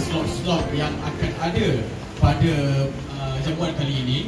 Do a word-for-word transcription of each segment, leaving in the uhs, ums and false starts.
slot-slot yang akan ada pada uh, jamuan kali ini.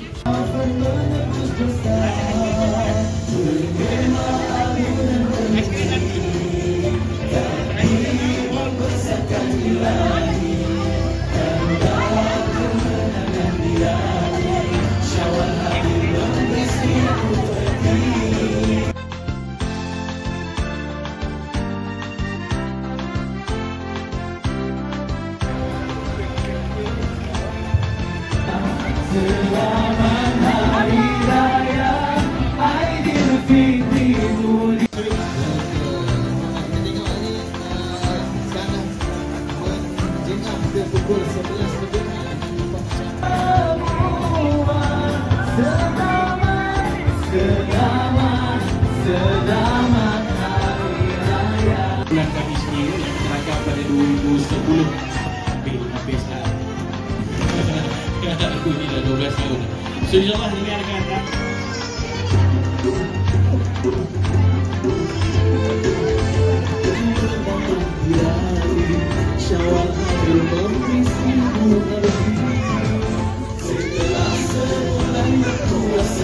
Selamat Hari Raya Aidilfitri. Kita tengok ni sekarang menjengah hampir pukul sebelas lebih. Selamat, selamat, selamat Hari Raya. Bulan kami sendiri yang terangkan pada dua ribu sepuluh. Habis, habis lah. Aku ni dah dua belas tahun. So insyaAllah ini akan datang. Syawal hadir memberi seribu arti. Setelah sebulan berpuasa.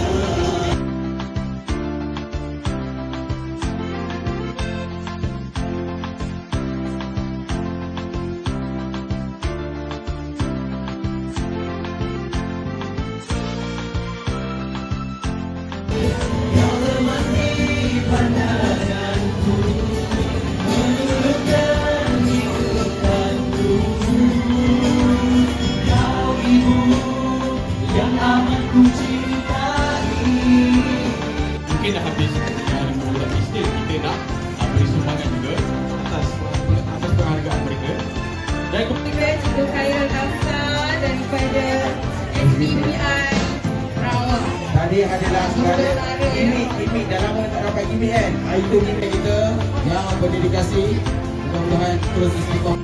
Mungkin dah habis hari bulan Isnin, kita nak uh, beri sumbangan juga atas atas penghargaan mereka. Dan Juga Cikgu Khairul Nafsa daripada S D P I Rawak. Tadi adalah sekali gimmick, gimmick dah lama tak dapat gimmick kan. Itu gimmick kita yang berdedikasi. Mudah-mudahan terus istiqomah.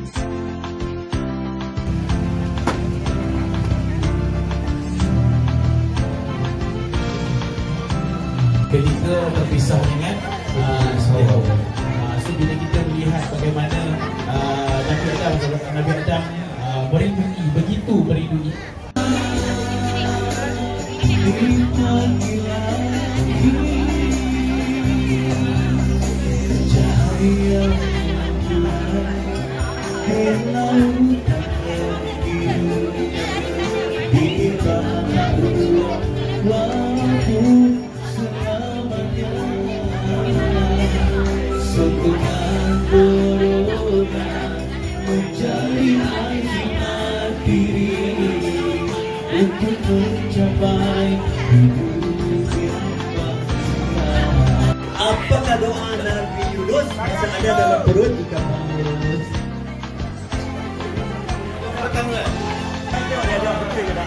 kita terpisah dengan uh, Sahur. Uh, so bila kita melihat bagaimana uh, Nabi Adam Nabi Adam uh, merindui, begitu merindui. Mencari azmat diri untuk mencapai hidup yang bahagia. Apakah doa Nabi Yunus masa ada dalam perut ikan paus? Pertama, kita ada doa penting tak?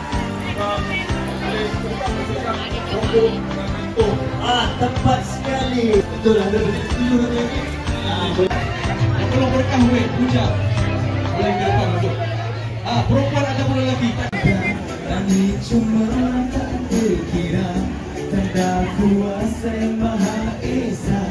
Oh, ah tepat sekali. Betul ada betul ada ni. Tolong berkah weh, puja. Boleh ke depan masuk. Ah, perempuan ataupun lelaki. Kami cuma tak terkira tanda kuasa Yang Maha Esa.